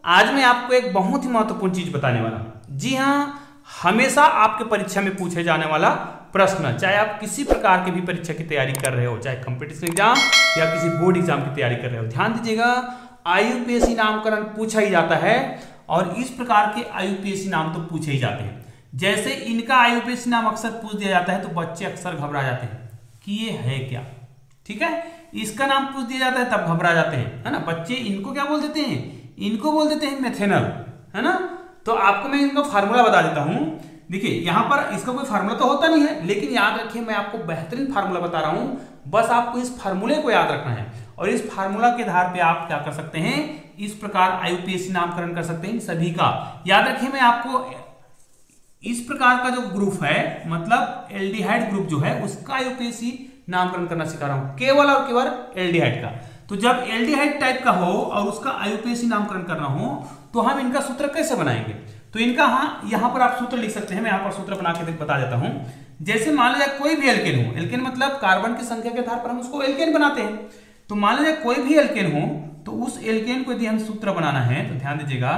आज मैं आपको एक बहुत ही महत्वपूर्ण चीज बताने वाला हूं। जी हाँ, हमेशा आपके परीक्षा में पूछे जाने वाला प्रश्न, चाहे आप किसी प्रकार की भी परीक्षा की तैयारी कर रहे हो, चाहे कंपटीशन एग्जाम या किसी बोर्ड एग्जाम की तैयारी कर रहे हो, ध्यान दीजिएगा, आईयूपीएससी नामकरण पूछा ही जाता है और इस प्रकार के आईयूपीएससी नाम तो पूछे ही जाते हैं। जैसे इनका आईयूपीएससी नाम अक्सर पूछ दिया जाता है तो बच्चे अक्सर घबरा जाते हैं कि ये है क्या, ठीक है। इसका नाम पूछ दिया जाता है तब घबरा जाते हैं, है ना। बच्चे इनको क्या बोल देते हैं, इनको बोल देते हैं मेथेनल, है ना। तो आपको मैं इनका फार्मूला बता देता हूं। देखिए यहां पर इसका कोई फार्मूला तो होता नहीं है, लेकिन याद रखिए मैं आपको बेहतरीन फार्मूला बता रहा हूं, बस आपको इस फार्मूले को याद रखना है और इस फार्मूला के आधार पे आप क्या कर सकते हैं, इस प्रकार आईयूपीएससी नामकरण कर सकते हैं सभी का। याद रखिए मैं आपको इस प्रकार का जो ग्रुप है, मतलब एल्डिहाइड ग्रुप जो है, उसका आईयूपीएससी नामकरण करना सिखा रहा हूं, केवल और केवल एल्डिहाइड का। तो जब एल्डिहाइड टाइप का हो और उसका आईयूपीएससी नामकरण करना हो तो हम इनका सूत्र कैसे बनाएंगे। तो इनका यहां पर आप सूत्र लिख सकते हैं, मैं यहां पर सूत्र बना के बता देता हूं। जैसे मान लीजिए कोई भी एल्केन हो, एल्केन मतलब कार्बन की संख्या के आधार पर हम उसको एल्केन बनाते हैं। तो मान लीजिए कोई भी एल्केन हो तो उस एल्केन को यदि हम सूत्र बनाना है तो ध्यान दीजिएगा,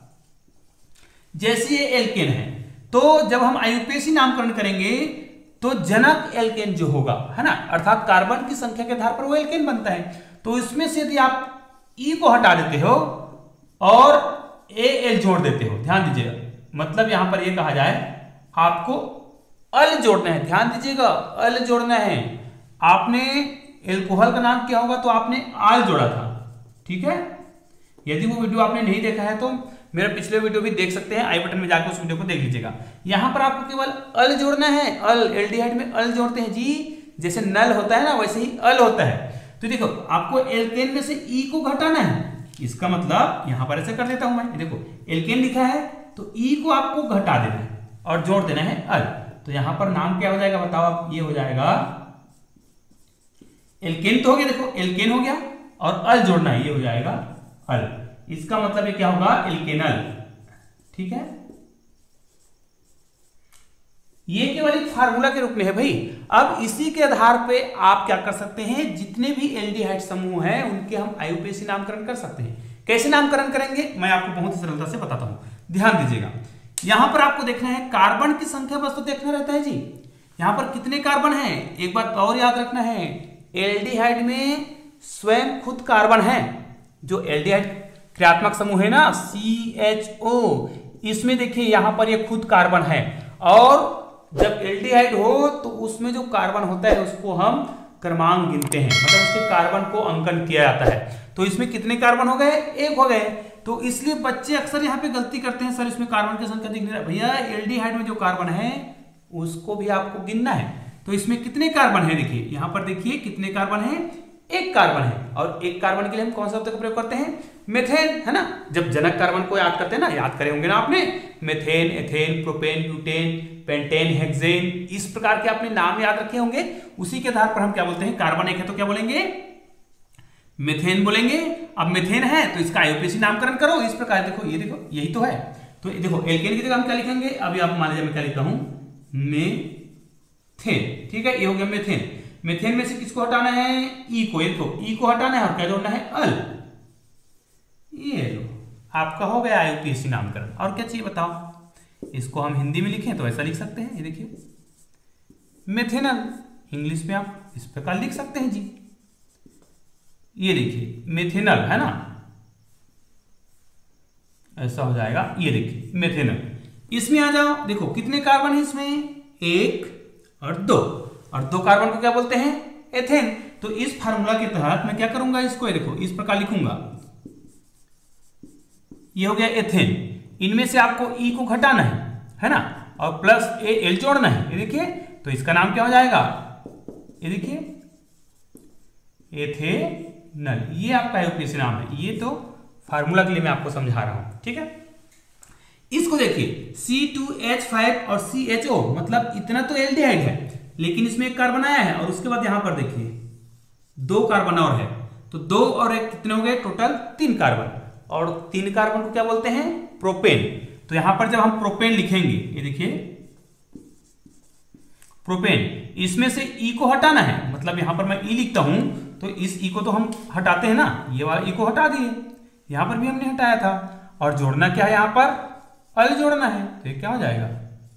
जैसे ये एल्केन है तो जब हम आईयूपीएससी नामकरण करेंगे तो जनक एल्केन जो होगा, है ना, अर्थात कार्बन की संख्या के आधार पर वो एल्केन बनता है। तो इसमें से यदि आप ई को हटा देते हो और एल जोड़ देते हो, ध्यान दीजिएगा, मतलब यहां पर ये कहा जाए आपको अल जोड़ना है, ध्यान दीजिएगा, अल जोड़ना है। आपने एल्कोहल का नाम क्या होगा तो आपने आल जोड़ा था, ठीक है। यदि वो वीडियो आपने नहीं देखा है तो मेरा पिछले वीडियो भी देख सकते हैं, आई बटन में जाकर उस वीडियो को देख लीजिएगा। यहां पर आपको केवल अल जोड़ना है, अल, एल्डिहाइड में अल जोड़ते हैं जी, जैसे नल होता है ना वैसे ही अल होता है। तो देखो आपको एल्केन में से ई को घटाना है, इसका मतलब यहां पर ऐसे कर देता हूं मैं, देखो एल्केन लिखा है तो ई को आपको घटा देना है और जोड़ देना है अल। तो यहां पर नाम क्या हो जाएगा बताओ आप, ये हो जाएगा एल्केन तो हो गया, देखो एल्केन हो गया और अल जोड़ना है, ये हो जाएगा अल। इसका मतलब ये क्या होगा, एल्केनल, ठीक है। ये केवल एक फार्मूला के रूप में है भाई। अब इसी के आधार पे आप क्या कर सकते हैं, जितने भी एल्डिहाइड समूह हैं उनके हम आईयूपीएससी नामकरण कर सकते हैं। कैसे नामकरण करेंगे मैं आपको बहुत ही सरलता से बताता हूं, ध्यान दीजिएगा। यहां पर आपको देखना है कार्बन की संख्या बस तो देखना रहता है जी, यहां पर कितने कार्बन है। एक बात और याद रखना है, एल्डिहाइड में स्वयं खुद कार्बन है, जो एल्डिहाइड क्रियात्मक समूह है ना CHO, इसमें देखिए यहां पर ये खुद कार्बन है और जब एल्डिहाइड हो तो उसमें जो कार्बन होता है उसको हम क्रमांक गिनते हैं, मतलब उसके कार्बन को अंकन किया जाता है। तो इसमें कितने कार्बन हो गए, एक हो गए। तो इसलिए बच्चे अक्सर यहाँ पे गलती करते हैं, सर इसमें कार्बन की संख्या दिख नहीं रहा। भैया एल्डिहाइड में जो कार्बन है उसको भी आपको गिनना है। तो इसमें कितने कार्बन है, देखिए यहां पर देखिए कितने कार्बन है, एक कार्बन है। और एक कार्बन के लिए हम कौन सा शब्द का प्रयोग करते हैं, मेथेन, है ना। जब जनक कार्बन को याद करते हैं ना, याद करे होंगे ना आपने, methane, ethane, propane, butane, pentane, hexane, इस प्रकार के आपने नाम याद रखे होंगे। उसी के आधार पर हम क्या बोलते हैं, कार्बन एक है तो क्या बोलेंगे, मेथेन बोलेंगे। अब मेथेन है तो इसका आईयूपीएससी नामकरण करो इस प्रकार, देखो ये देखो यही तो है। तो देखो एल्केन की जगह हम क्या लिखेंगे, अभी आप मान लीजिए मैं क्या लिखता हूं, मेथेन, ठीक है, ये हो गया मेथेन। मेथेन में से किसको हटाना है, ई को, ये देखो ई को हटाना है और क्या जोड़ना है, अल। ये लो आपका हो गया आईयूपीएससी नामकरण। और क्या चाहिए बताओ, इसको हम हिंदी में लिखें तो ऐसा लिख सकते हैं, ये देखिए मेथेनल, इंग्लिश में आप इस प्रकार लिख सकते हैं जी, ये देखिए मेथेनल, है ना, ऐसा हो जाएगा, ये देखिए मेथेनल। इसमें आ जाओ, देखो कितने कार्बन है इसमें, एक और दो, और दो कार्बन को क्या बोलते हैं, एथेन। तो इस फार्मूला के तहत मैं क्या करूंगा, इसको देखो इस प्रकार लिखूंगा, ये हो गया एथेन। इनमें से आपको ई को घटाना है ना, और प्लस एल जोड़ना है, ये देखिए। तो इसका नाम क्या हो जाएगा, ये देखिए एथेनल, ये आपका आईयूपीएससी नाम है। ये तो फार्मूला के लिए मैं आपको समझा रहा हूं, ठीक है। इसको देखिए C2H5 और CHO, मतलब इतना तो एल्डिहाइड है लेकिन इसमें एक कार्बन आया है और उसके बाद यहां पर देखिए दो कार्बन और है, तो दो और एक कितने हो गए, टोटल 3 कार्बन। और 3 कार्बन को क्या बोलते हैं, प्रोपेन। तो यहां पर जब हम प्रोपेन लिखेंगे, ये देखिए प्रोपेन, इसमें से ई को हटाना है, मतलब यहां पर मैं ई लिखता हूं तो इस ई को तो हम हटाते हैं ना, ये वाला ई को हटा दिए, यहां पर भी हमने हटाया था। और जोड़ना क्या है, यहां पर अल जोड़ना है, तो ये क्या हो जाएगा,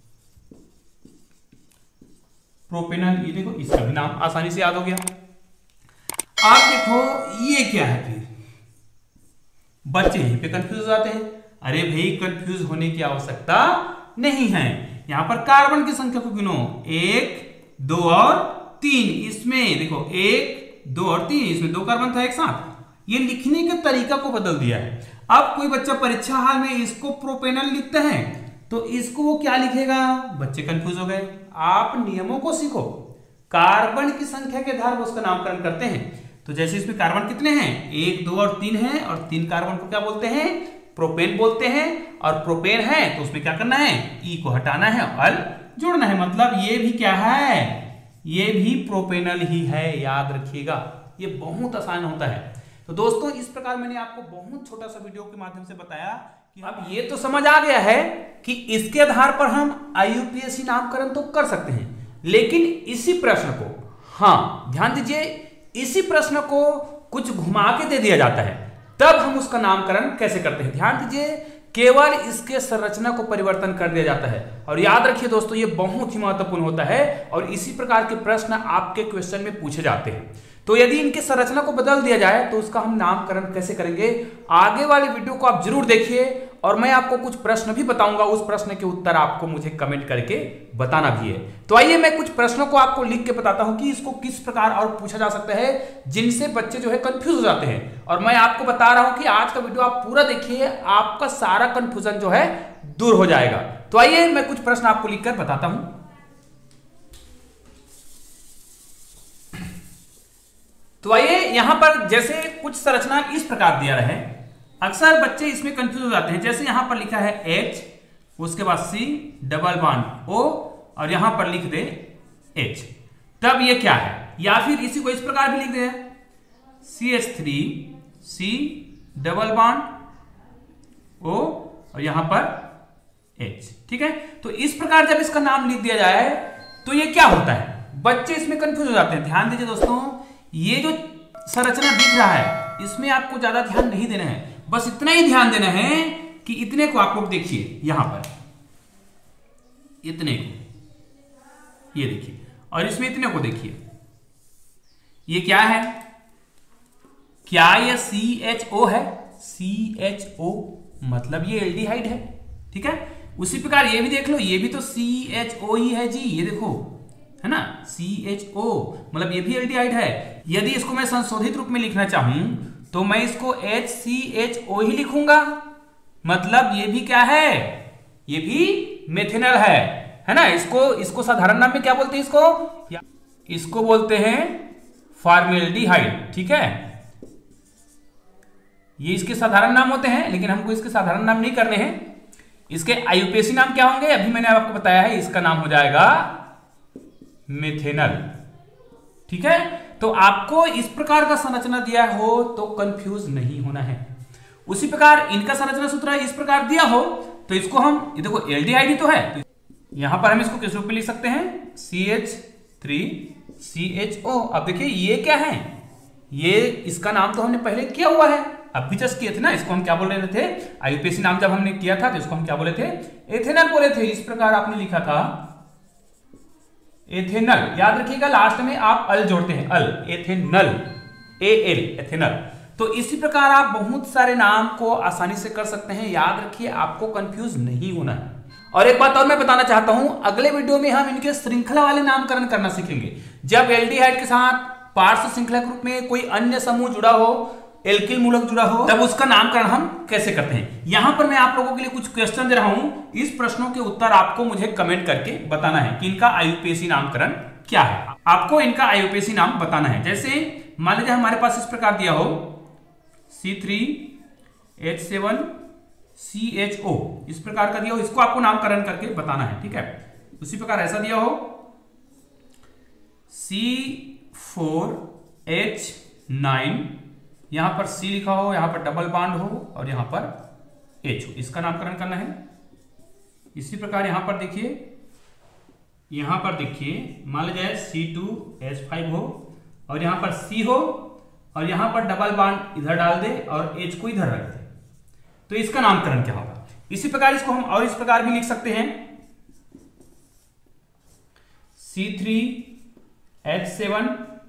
प्रोपेनल। ये देखो इसका भी नाम आसानी से याद हो गया। आप देखो ये क्या है, फिर बच्चे यहीं पे कंफ्यूज हो जाते हैं। अरे भाई कंफ्यूज होने की आवश्यकता नहीं है। यहां पर कार्बन की संख्या को गिनो, 1 2 और 3। इसमें देखो 1 2 और 3, इसमें 2 कार्बन था एक साथ। ये लिखने के तरीका को बदल दिया है। अब कोई बच्चा परीक्षा हाल में इसको प्रोपेनल लिखता है तो इसको वो क्या लिखेगा, बच्चे कंफ्यूज हो गए। आप नियमों को सीखो, कार्बन की संख्या के आधार पर उसका नामकरण करते हैं। तो जैसे इसमें कार्बन कितने हैं, 1 2 और 3 है, और 3 कार्बन को क्या बोलते हैं, प्रोपेन बोलते हैं। और प्रोपेन है तो उसमें क्या करना है, ई को हटाना है, अल जोड़ना है। मतलब ये भी क्या है, ये भी प्रोपेनल ही है, याद रखिएगा। ये बहुत आसान होता है। तो दोस्तों इस प्रकार मैंने आपको बहुत छोटा सा वीडियो के माध्यम से बताया कि अब ये तो समझ आ गया है कि इसके आधार पर हम आईयूपीएसी नामकरण तो कर सकते हैं, लेकिन इसी प्रश्न को, हाँ ध्यान दीजिए, इसी प्रश्न को कुछ घुमा के दे दिया जाता है, तब हम उसका नामकरण कैसे करते हैं। ध्यान दीजिए, केवल इसके संरचना को परिवर्तन कर दिया जाता है। और याद रखिए दोस्तों, ये बहुत ही महत्वपूर्ण होता है और इसी प्रकार के प्रश्न आपके क्वेश्चन में पूछे जाते हैं। तो यदि इनके संरचना को बदल दिया जाए तो उसका हम नामकरण कैसे करेंगे, आगे वाले वीडियो को आप जरूर देखिए। और मैं आपको कुछ प्रश्न भी बताऊंगा, उस प्रश्न के उत्तर आपको मुझे कमेंट करके बताना भी है। तो आइए मैं कुछ प्रश्नों को आपको लिख के बताता हूं कि इसको किस प्रकार और पूछा जा सकता है, जिनसे बच्चे जो है कंफ्यूज हो जाते हैं। और मैं आपको बता रहा हूं कि आज का वीडियो आप पूरा देखिए, आपका सारा कंफ्यूजन जो है दूर हो जाएगा। तो आइए मैं कुछ प्रश्न आपको लिखकर बताता हूं। तो आइए यहां पर जैसे कुछ संरचना इस प्रकार दिया है, अक्सर बच्चे इसमें कंफ्यूज हो जाते हैं। जैसे यहां पर लिखा है H, उसके बाद C डबल बॉन्ड O और यहां पर लिख दे H, तब ये क्या है। या फिर इसी को इस प्रकार भी लिख दे CH3 C double bond O और यहां पर H, ठीक है। तो इस प्रकार जब इसका नाम लिख दिया जाए तो ये क्या होता है, बच्चे इसमें कंफ्यूज हो जाते हैं। ध्यान दीजिए दोस्तों, ये जो संरचना दिख रहा है इसमें आपको ज्यादा ध्यान नहीं देना है, बस इतना ही ध्यान देना है कि इतने को आप लोग देखिए, यहां पर इतने को ये देखिए, और इसमें इतने को देखिए। ये क्या है, क्या ये CHO है, CHO मतलब ये एल्डिहाइड है, ठीक है। उसी प्रकार ये भी देख लो, ये भी तो CHO ही है जी, ये देखो है ना, CHO मतलब ये भी एल्डिहाइड है। यदि इसको मैं संशोधित रूप में लिखना चाहूं तो मैं इसको HCHO ही लिखूंगा, मतलब ये भी क्या है, ये भी मेथिनल है ना। इसको साधारण नाम में क्या बोलते हैं, इसको बोलते हैं फॉर्मेल्डिहाइड, ठीक है। ये इसके साधारण नाम होते हैं, लेकिन हमको इसके साधारण नाम नहीं करने हैं। इसके आईयूपीएसी नाम क्या होंगे, अभी मैंने आपको बताया है, इसका नाम हो जाएगा मेथेनल, ठीक है। तो आपको इस प्रकार का संरचना दिया हो तो कंफ्यूज नहीं होना है। उसी प्रकार इनका संरचना सूत्र इस प्रकार दिया हो तो इसको हम, ये देखो एल्डिहाइड ही तो है, तो यहां पर हम इसको किस रूप में लिख सकते हैं, CH3CHO। अब देखिए ये क्या है, ये इसका नाम तो हमने पहले किया हुआ है, अब भी जस्ट किए थे ना। इसको हम क्या बोल रहे थे, आईयूपीएसी नाम जब हमने किया था तो इसको हम क्या बोले थे, एथेनल बोले थे। इस प्रकार आपने लिखा था एथेनल, याद रखिएगा लास्ट में आप अल जोड़ते हैं, अल एथेनल, AL एथेनल। तो इसी प्रकार आप बहुत सारे नाम को आसानी से कर सकते हैं, याद रखिए आपको कंफ्यूज नहीं होना है। और एक बात और मैं बताना चाहता हूं, अगले वीडियो में हम इनके श्रृंखला वाले नामकरण करना सीखेंगे। जब एल्डिहाइड के साथ पार्श्व श्रृंखला के रूप में कोई अन्य समूह जुड़ा हो, एल्किल मूलक जुड़ा हो, तब उसका नामकरण हम कैसे करते हैं। यहां पर मैं आप लोगों के लिए कुछ क्वेश्चन दे रहा हूं, इस प्रश्नों के उत्तर आपको मुझे कमेंट करके बताना है कि इनका आईयूपीएसी नामकरण क्या है। आपको इनका आईयूपीएसी नाम बताना है। जैसे मान लीजिए हमारे पास इस प्रकार दिया हो C3H7CHO, इस प्रकार का दिया हो, इसको आपको नामकरण करके बताना है, ठीक है। उसी प्रकार ऐसा दिया हो C4H9, यहां पर C लिखा हो, यहां पर डबल बॉन्ड हो और यहां पर H हो, इसका नामकरण करना है। इसी प्रकार यहां पर देखिए, मान लीजिए C2H5 हो और यहां पर C हो और यहां पर डबल बॉन्ड इधर डाल दे और H को इधर रख दे। तो इसका नामकरण क्या होगा। इसी प्रकार इसको हम और इस प्रकार भी लिख सकते हैं, C3H7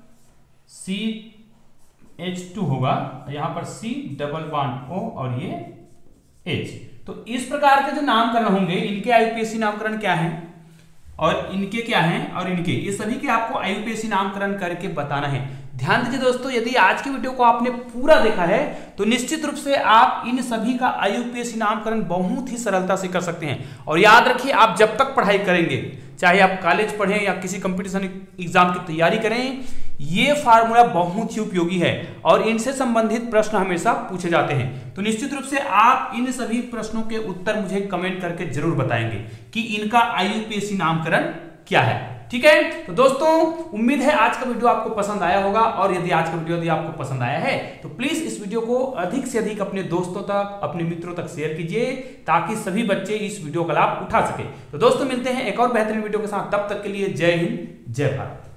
CH2 होगा, यहां पर C डबल बॉन्ड O और ये H। तो इस प्रकार के जो नामकरण होंगे इनके IUPAC नामकरण क्या है और इनके क्या हैं और इनके, ये सभी के आपको IUPAC नामकरण करके बताना है। ध्यान दीजिए दोस्तों, यदि आज की वीडियो को आपने पूरा देखा है तो निश्चित रूप से आप इन सभी का IUPAC नामकरण बहुत ही सरलता से कर सकते हैं। और याद रखिए, आप जब तक पढ़ाई करेंगे, चाहे आप कॉलेज पढ़ें या किसी कंपटीशन एग्जाम की तैयारी करें, ये फार्मूला बहुत ही उपयोगी है और इनसे संबंधित प्रश्न हमेशा पूछे जाते हैं। तो निश्चित रूप से आप इन सभी प्रश्नों के उत्तर मुझे कमेंट करके जरूर बताएंगे कि इनका IUPAC नामकरण क्या है। ठीक है, तो दोस्तों उम्मीद है आज का वीडियो आपको पसंद आया होगा, और यदि आज का वीडियो यदि आपको पसंद आया है तो प्लीज इस वीडियो को अधिक से अधिक अपने दोस्तों तक, अपने मित्रों तक शेयर कीजिए ताकि सभी बच्चे इस वीडियो का लाभ उठा सके। तो दोस्तों मिलते हैं एक और बेहतरीन वीडियो के साथ, तब तक के लिए जय हिंद जय भारत।